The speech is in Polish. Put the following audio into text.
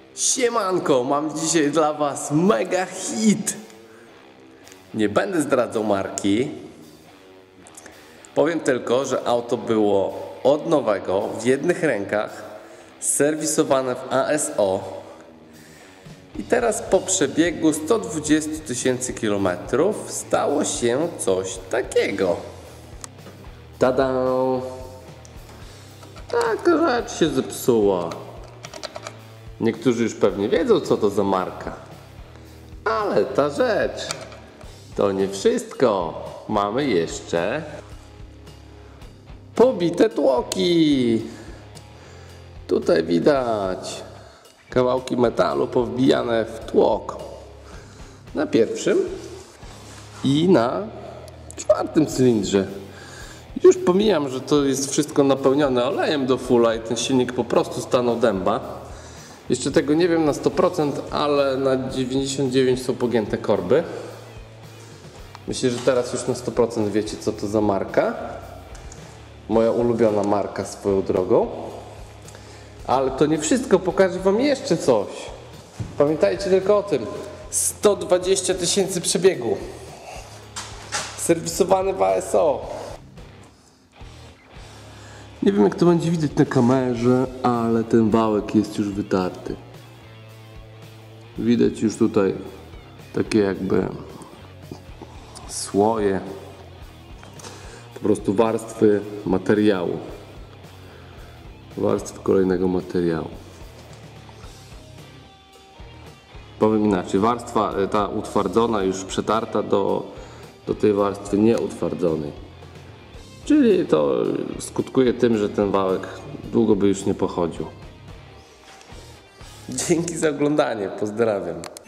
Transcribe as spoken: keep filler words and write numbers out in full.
Siemanko, mam dzisiaj dla was mega hit. Nie będę zdradzał marki. Powiem tylko, że auto było od nowego, w jednych rękach, serwisowane w A S O. I teraz po przebiegu sto dwadzieścia tysięcy kilometrów stało się coś takiego. Tada! Taka rzecz się zepsuła. Niektórzy już pewnie wiedzą, co to za marka. Ale ta rzecz to nie wszystko. Mamy jeszcze pobite tłoki. Tutaj widać kawałki metalu powbijane w tłok. Na pierwszym i na czwartym cylindrze. Już pomijam, że to jest wszystko napełnione olejem do fulla i ten silnik po prostu stanął dęba. Jeszcze tego nie wiem na sto procent, ale na dziewięćdziesiąt dziewięć procent są pogięte korby. Myślę, że teraz już na sto procent wiecie, co to za marka. Moja ulubiona marka swoją drogą. Ale to nie wszystko, pokażę wam jeszcze coś. Pamiętajcie tylko o tym. sto dwadzieścia tysięcy przebiegu. Serwisowany w A S O. Nie wiem, jak to będzie widać na kamerze, ale ten wałek jest już wytarty. Widać już tutaj takie jakby słoje, po prostu warstwy materiału. Warstwy kolejnego materiału. Powiem inaczej, warstwa ta utwardzona, już przetarta do, do tej warstwy nieutwardzonej. Czyli to skutkuje tym, że ten wałek długo by już nie pochodził. Dzięki za oglądanie, pozdrawiam.